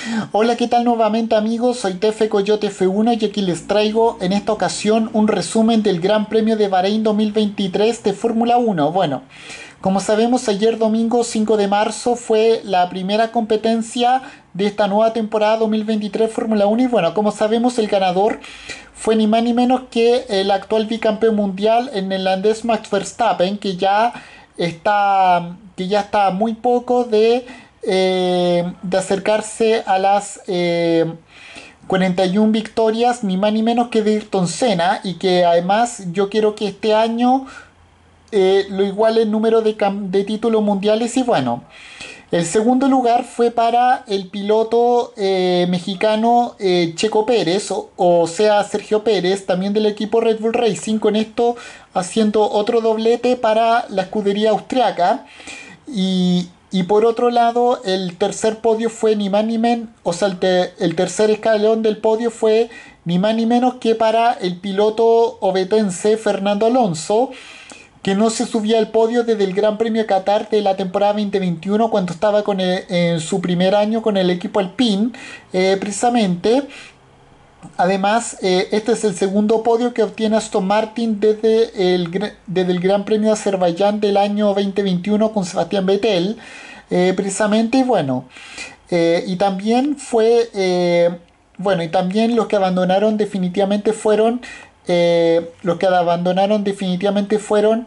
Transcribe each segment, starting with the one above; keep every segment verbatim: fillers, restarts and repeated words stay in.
Hola, ¿qué tal nuevamente amigos? Soy Tefe Coyote F uno y aquí les traigo en esta ocasión un resumen del Gran Premio de Bahrein dos mil veintitrés de Fórmula uno. Bueno, como sabemos, ayer domingo cinco de marzo fue la primera competencia de esta nueva temporada dos mil veintitrés Fórmula uno y bueno, como sabemos el ganador fue ni más ni menos que el actual bicampeón mundial, el neerlandés Max Verstappen, que ya está, que ya está a muy poco de, eh, de acercarse a las eh, cuarenta y una victorias, ni más ni menos que de Ayrton Senna, y que además yo quiero que este año eh, lo iguale el número de, de títulos mundiales. Y bueno, el segundo lugar fue para el piloto eh, mexicano eh, Checo Pérez, o, o sea, Sergio Pérez, también del equipo Red Bull Racing, con esto haciendo otro doblete para la escudería austriaca. Y, y por otro lado, el tercer podio fue ni más ni menos, o sea, el, te, el tercer escalón del podio fue ni más ni menos que para el piloto ovetense Fernando Alonso, que no se subía al podio desde el Gran Premio de Qatar de la temporada dos mil veintiuno, cuando estaba con el- en su primer año con el equipo Alpine, eh, precisamente. Además, eh, este es el segundo podio que obtiene Aston Martin desde el, gr- desde el Gran Premio de Azerbaiyán del año dos mil veintiuno con Sebastián Vettel, eh, precisamente. Y bueno, eh, y también fue, eh, bueno, y también los que abandonaron definitivamente fueron, eh, los que abandonaron definitivamente fueron,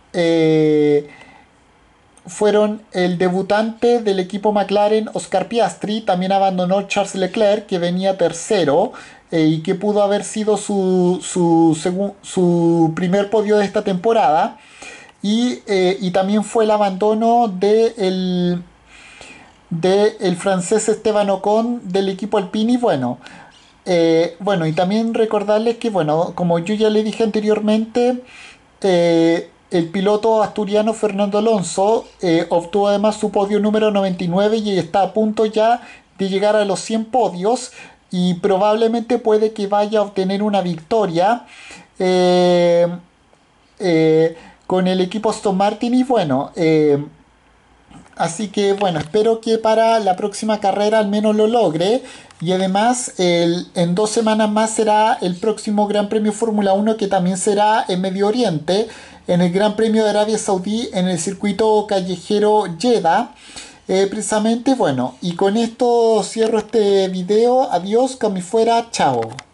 eh, fueron el debutante del equipo McLaren, Oscar Piastri. También abandonó Charles Leclerc, que venía tercero, eh, y que pudo haber sido su, su, segun- su primer podio de esta temporada. Y, eh, y también fue el abandono de el, de el francés Esteban Ocon del equipo Alpine. Y bueno, eh, bueno, y también recordarles que, bueno, como yo ya le dije anteriormente, eh, el piloto asturiano Fernando Alonso eh, obtuvo además su podio número noventa y nueve y está a punto ya de llegar a los cien podios, y probablemente puede que vaya a obtener una victoria eh, eh, con el equipo Aston Martin. Y bueno, eh, así que bueno, espero que para la próxima carrera al menos lo logre. Y además, el- en dos semanas más será el próximo Gran Premio Fórmula uno, que también será en Medio Oriente, en el Gran Premio de Arabia Saudí, en el circuito callejero Jeddah. Eh, precisamente, bueno, y con esto cierro este video. Adiós, que me fuera, chao.